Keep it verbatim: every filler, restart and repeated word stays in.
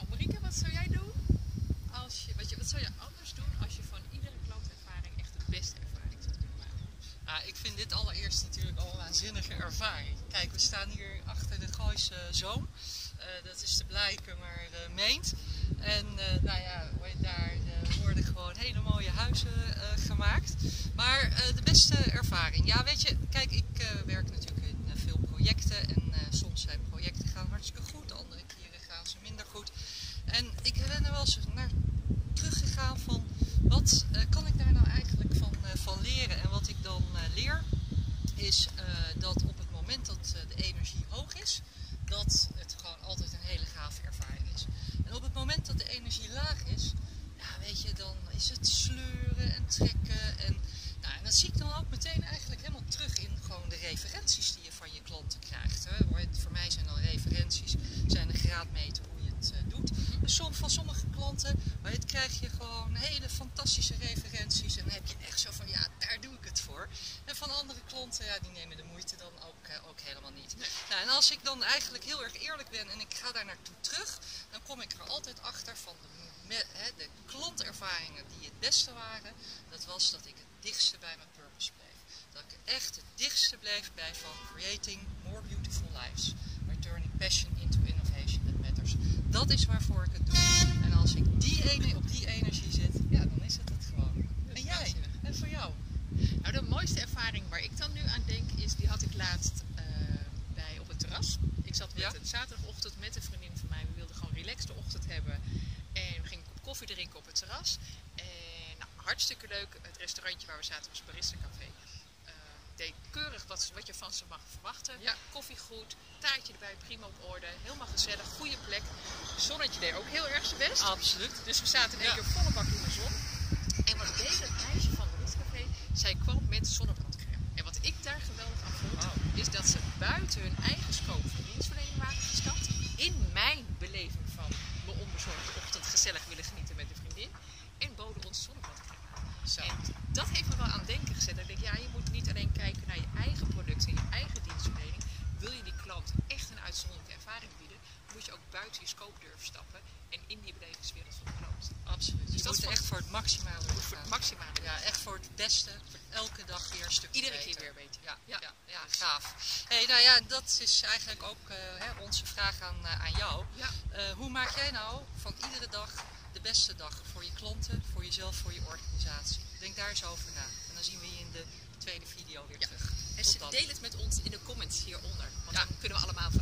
Nou, Marieke, wat zou jij doen? Als je, wat, je, wat zou je anders doen als je van iedere klantervaring echt de beste ervaring zou kunnen maken? Nou, ik vind dit allereerst natuurlijk al een waanzinnige ervaring. Kijk, we staan hier achter de Gooise Zoom. Uh, dat is te blijken, maar uh, meent. En uh, nou ja, daar uh, worden gewoon hele mooie huizen uh, gemaakt. Maar uh, de beste ervaring. Ja, weet je, kijk, ik uh, werk natuurlijk in uh, veel projecten. En uh, soms zijn projecten gaan hartstikke goed, andere keren gaan ze minder goed. En ik ben er wel eens naar teruggegaan van, wat uh, kan ik daar nou eigenlijk van, uh, van leren? En wat ik dan uh, leer, is uh, dat op het moment dat uh, de energie hoog is, dat het gewoon altijd een hele gave ervaring is. En op het moment dat de energie laag is, ja, weet je, dan is het sleuren en trekken. En, nou, en dat zie ik dan ook meteen eigenlijk helemaal terug in gewoon de referenties die je van je klanten krijgt. Hè. Voor mij zijn dan referenties, zijn een graadmeter hoe je het uh, doet. En som, van sommige klanten, maar het krijg je gewoon hele fantastische referenties. En dan heb je echt zo van, ja, daar doe ik het voor. En van andere klanten, ja, die nemen de moeite dan ook, uh, ook helemaal niet. Nee. Nou, en als ik dan eigenlijk heel erg eerlijk ben en ik ga daar naartoe terug, dan kom ik er altijd achter van de, me, he, de klantervaringen die het beste waren. Dat was dat ik het dichtste bij mijn purpose bleef. Dat ik echt het dichtste bleef bij van creating more beautiful lives. By turning passion into innovation that matters. Dat is waarvoor ik het doe. En als ik die ene, op die energie zit, ja, dan is het het gewoon. En jij? En voor jou? Nou, de mooiste ervaring waar ik dan nu aan denk is, die had ik laatst uh, bij op het terras. Ik zat met ja? een zaterdagochtend met een vriendin van mij. We wilden gewoon een relaxte ochtend hebben. En we gingen een kop koffie drinken op het terras. En nou, hartstikke leuk. Het restaurantje waar we zaten was Barista Café. Uh, deed keurig wat, wat je van ze mag verwachten. Ja. Koffie goed, taartje erbij, prima op orde. Helemaal gezellig, goede plek. Zonnetje deed ook heel erg zijn best. Absoluut. Dus we zaten in één keer volle bak in de zon. En wat deed het meisje van Barista Café? Zij kwam met zonnebrandcrème. En wat ik daar geweldig aan vond, wow, is dat ze buiten hun eigen scope van dienstverlening waren gestapt. In mijn beleving van mijn onbezorgde ochtend gezellig willen genieten met een vriendin. En boden ons zonnebrandcrème. Zo. En dat heeft me wel aan het denken gezet. Ik denk, ja, je moet niet alleen kijken naar je eigen product en je eigen dienstverlening. Wil je die klant echt een uitzonderlijke ervaring bieden, moet je ook buiten je scope durven stappen en in die belevingswereld van de klant. Absoluut. Dus je dat moet echt voor het maximale doen. Voor het maximale. Ja, echt voor het beste. Elke dag weer een stukje Iedere beter. keer weer beter. Ja, ja. ja, ja gaaf. Hey, nou ja, dat is eigenlijk ook uh, hè, onze vraag aan, uh, aan jou. Ja. Uh, hoe maak jij nou van iedere dag de beste dag voor je klanten, voor jezelf, voor je organisatie? Denk daar eens over na. En dan zien we je in de tweede video weer ja. terug. En deel het met ons in de comments hieronder. Want ja, dan kunnen we allemaal van